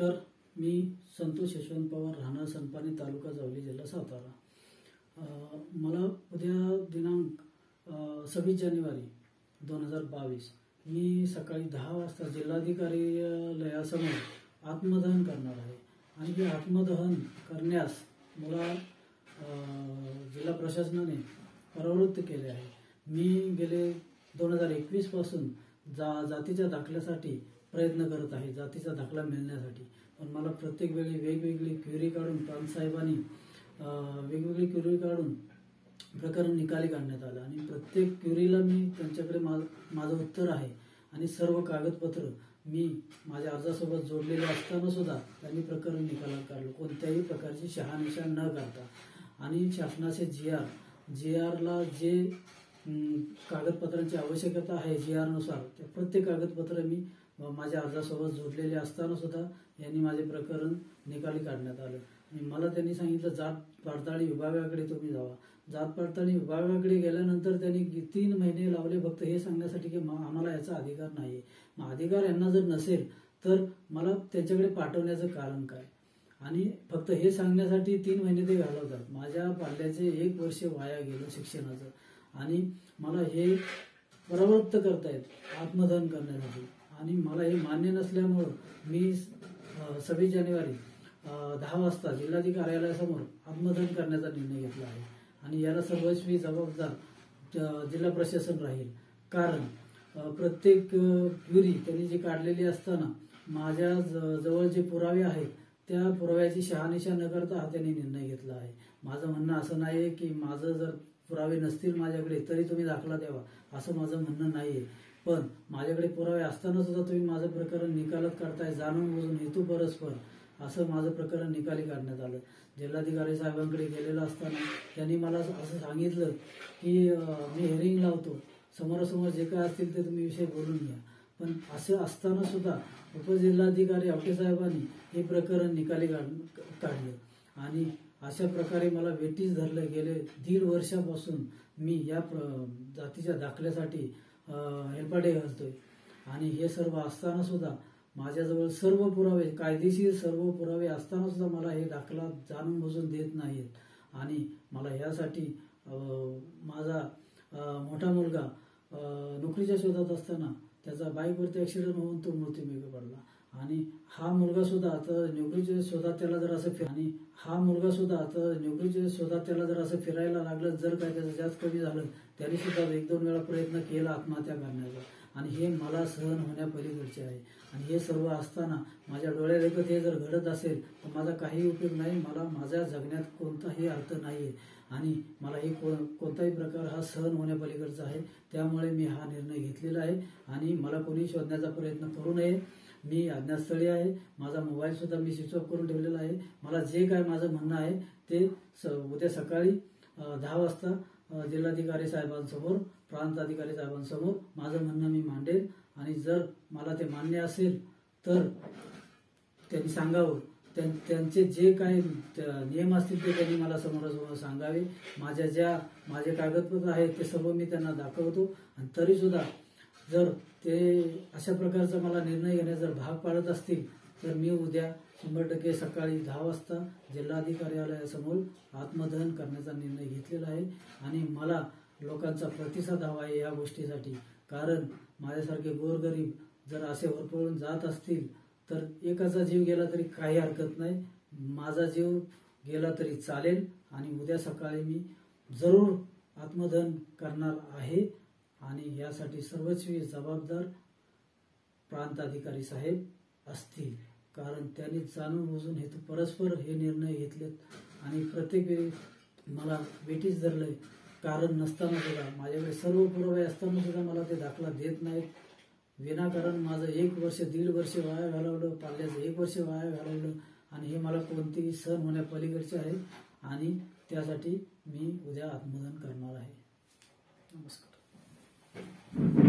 नमस्कार, मी संतोष यशवंत पवार, राहणार सनपानी, तालुका जावली, जिल्हा सातारा। मला उद्या दिनांक 26 जानेवारी 2022 मी सकाळी 10 वाजता जिल्हाधिकार्यालयासमोर आत्मदहन करणार आहे आणि हे आत्मदहन करण्यास मला जिल्हा प्रशासनाने प्रवृत्त केले आहे। मी गेले 2021 पासून जातीच्या दाखल्यासाठी प्रयत्न करत आहे, जातीचा दाखला मिळण्यासाठी। पण मला प्रत्येक वेळी वेगवेगळी क्वेरी काढून प्रांतसाहेबांनी वेगवेगळी क्वेरी काढून प्रकरण निकाली काढण्यात आलं आणि प्रत्येक क्वेरीला मी त्यांच्याकडे माझं उत्तर आहे आणि सर्व कागदपत्र मी माझ्या अर्जासोबत जोडलेले असताना सुद्धा त्यांनी प्रकरण निकालात काढलं, कोणत्याही प्रकारची शहानिशा न करता। आणि शासनाचे जीआरला जे कागदपत्रांची आवश्यकता आहे जीआर नुसार, त्या प्रत्येक कागदपत्र मी माझ्या अर्जासोबत जोडलेले असताना सुद्धा यांनी माझे प्रकरण निकाली काढण्यात आलं। आणि मला त्यांनी सांगितलं जात पडताळणी विभागाकडे तुम्ही जावा। जात पडताळणी विभागाकडे गेल्यानंतर त्यांनी 3 महिने लावले फक्त हे सांगण्यासाठी की आम्हाला याचा अधिकार नाही। मग अधिकार यांना जर नसेल तर मला त्यांच्याकडे पाठवण्याचं कारण काय? आणि फक्त हे सांगण्यासाठी 3 महिने ते घालवतात। माझ्या पाल्याचे 1 वर्ष वाया गेलं शिक्षणाचं आणि मला हे प्रवृत्त करतायत आत्मदहन करण्यासाठी आणि मला हे मान्य नसल्यामुळं मी 26 जानेवारी 10 वाजता जिल्हाधिकारी कार्यालयासमोर आत्मदहन करण्याचा निर्णय घेतला आहे आणि याला सर्वस्वी जबाबदार जिल्हा प्रशासन राहील। कारण प्रत्येक क्वेरी त्यांनी जी काढलेली असताना माझ्या जवळ जे पुरावे आहेत त्या पुराव्याची शहानिशा न करता हा त्यांनी निर्णय घेतला आहे। माझं म्हणणं असं नाही की माझं जर पुरावे नसतील माझ्याकडे तरी तुम्ही दाखला द्यावा, असं माझं म्हणणं नाहीये। पण माझ्याकडे पुरावे असताना सुद्धा तुम्ही माझं प्रकरण निकालात काढताय, जाणून बुजून हेतू परस्पर, असं माझं प्रकरण निकाली काढण्यात आलं। जिल्हाधिकारी साहेबांकडे गेलेलं असताना त्यांनी मला असं सांगितलं की मी हेअरिंग लावतो, समोरासमोर जे काय असतील ते तुम्ही विषय बोलून घ्या। पण असं असताना सुद्धा उपजिल्हाधिकारी आवटे साहेबांनी हे प्रकरण निकाली काढलं आणि अशा प्रकारे मला वेटीस धरलं। गेले 1.5 वर्षापासून मी या जातीच्या दाखल्यासाठी हेलपाटे घालतोय आणि हे सर्व असताना सुद्धा माझ्याजवळ सर्व पुरावे, कायदेशीर सर्व पुरावे असताना सुद्धा मला हे दाखला जाणून बुजून देत नाहीत। आणि मला यासाठी माझा मोठा मुलगा नोकरीच्या शोधात असताना त्याचा बाईकवरती ॲक्सिडेंट होऊन तो मृत्युमुखी पडला आणि हा मुलगा सुद्धा आता नोकरीच्या शोधात त्याला जर असं फिरायला लागलं, जर काय त्याचं जास्त कमी झालं, त्यांनी सुद्धा 1-2 वेळा प्रयत्न केला आत्महत्या करण्याचा आणि हे मला सहन होण्यापलीकडचे आहे। आणि हे सर्व असताना माझ्या डोळ्यादेखत हे जर घडत असेल तर माझा काही उपयोग नाही, मला माझ्या जगण्यात कोणताही अर्थ नाहीये आणि मला हे कोणताही प्रकार हा सहन होण्यापलीकडचा आहे। त्यामुळे मी हा निर्णय घेतलेला आहे आणि मला कोणी शोधण्याचा प्रयत्न करू नये। मी अज्ञातस्थळी आहे, माझा मोबाईल सुद्धा मी स्विच ऑफ करून ठेवलेला आहे। मला जे काय माझं म्हणणं आहे ते उद्या सकाळी 10 वाजता जिल्हाधिकारी साहेबांसमोर, प्रांत अधिकारी साहेबांसमोर माझं म्हणणं मी मांडेल आणि जर मला ते मान्य असेल तर त्यांनी सांगावं, त्यांचे जे काही नियम असतील ते त्यांनी मला समोरासमोर सांगावे। माझे कागदपत्र आहेत ते सर्व मी त्यांना दाखवतो आणि तरी सुद्धा जर ते अशा प्रकारचा मला निर्णय घेण्यास जर भाग पाडत असतील तर मी उद्या 100% सकाळी 10 वाजता जिल्हाधिकारी कार्यालयासमोर आत्मदहन करण्याचा निर्णय घेतलेला आहे। आणि मला लोकांचा प्रतिसाद हवा आहे या गोष्टीसाठी, कारण माझ्यासारखे गोरगरीब जर असे होरपळून जात असतील तर एकाचा जीव गेला तरी काही हरकत नाही, माझा जीव गेला तरी चालेल आणि उद्या सकाळी मी जरूर आत्मदहन करणार आहे आणि यासाठी सर्वस्वी जबाबदार प्रांत अधिकारी साहेब असतील, कारण त्यांनी जाणून बुजून हेतू परस्पर हे निर्णय घेतलेत आणि प्रत्येक वेळी मला वेटीस धरलंय कारण नसताना सुद्धा, माझ्याकडे सर्व पुरावे असताना सुद्धा मला ते दाखला देत नाहीत। विनाकारण माझं 1 वर्ष 1.5 वर्ष वाया घालवलं, पाल्याचं 1 वर्ष वाया घालवलं आणि हे मला कोणतेही सहन होण्यापलीकडचे आहे आणि त्यासाठी मी उद्या आत्मदहन करणार आहे। नमस्कार।